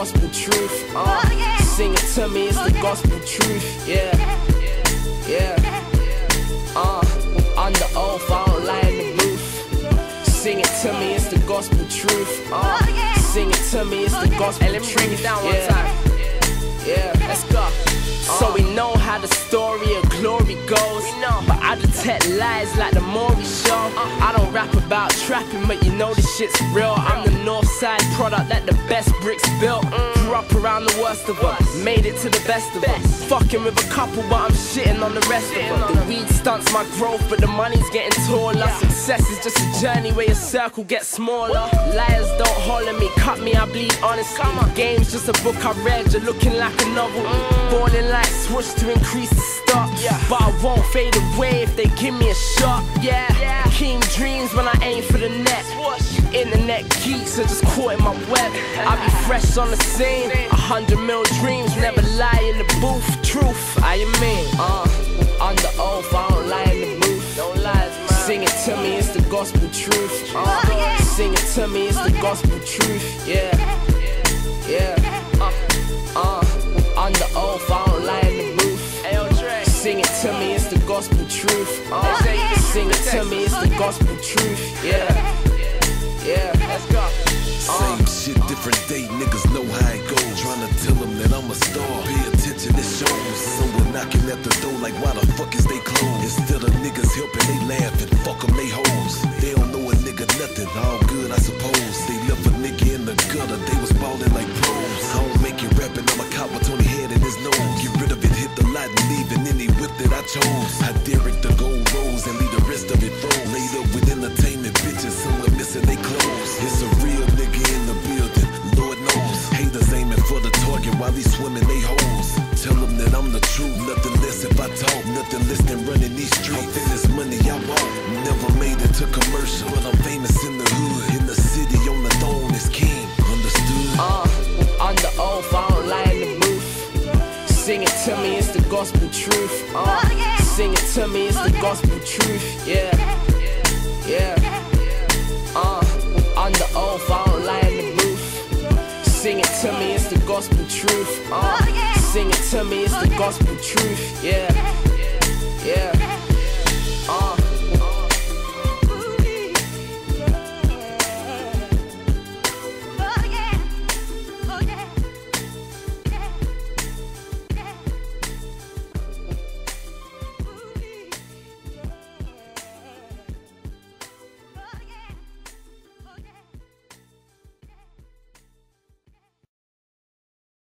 gospel truth. Sing it to me, it's the gospel truth. Yeah, yeah. Under oath, I don't lie in the booth. Sing it to me, it's the gospel truth. Sing it to me, it's the gospel truth. Hey, let me bring it down one time. Yeah, let's go. So we know how the story of glory goes, but I detect lies like the Maury show. I don't rap about trapping, but you know this shit's real. I'm the north side product that the best bricks built. Grew up around the worst of us, made it to the best of us. Fucking with a couple, but I'm shitting on the rest of them. The weed stunts my growth, but the money's getting taller. Success is just a journey where your circle gets smaller. Liars don't holler me, cut me, I bleed honestly. Game's just a book I read, you're looking like a novel. Falling like swoosh to increase the stock, but I won't fade away if they give me a shot. King dreams when I aim for the net. Internet geeks are just caught in my web. I be fresh on the scene, 100 mil dreams, never lie in the booth. Truth, I mean, under oath, I don't lie in the booth. Don't lie, man. Sing it to me, it's the gospel truth. Sing it to me, it's the gospel truth. Yeah, yeah. Under oath, I don't lie in the booth. Sing it to me, it's the gospel truth. Sing it to me, it's the gospel truth. Yeah, yeah. Let's go. Same shit, different day, niggas know how it goes. Tryna tell them that I'm a star, pay attention, it shows. Someone knocking at the door like, why the fuck is they closed? Instead of niggas helping, they laughing, fuck them, they hoes. They don't know a nigga nothing, all good I suppose. They left a nigga in the gutter, they was ballin' like pros. I don't make it rapping, I'm a cop with Tony Head in his nose. Get rid of it, hit the lot and leave, and any whip that I chose. I dare it to go rose and leave the rest of it froze. Laid up with entertainment bitches, someone missing they clothes. It's a real nigga in the building, Lord knows. Haters aiming for the target while he's swimming they holes. Tell them that I'm the truth, nothing less if I talk. Nothing less than running these streets. I'm famous money I want. Never made it to commercial, but I'm famous in the hood. In the city on the throne is king, understood? Under oath, I don't lie in the booth. Sing it to me, it's the gospel truth. Sing it to me, it's the gospel truth. Yeah, yeah. Under oath, I don't lie in the booth. Sing it to me, it's the gospel truth. Sing it to me, it's the gospel truth. Yeah, yeah.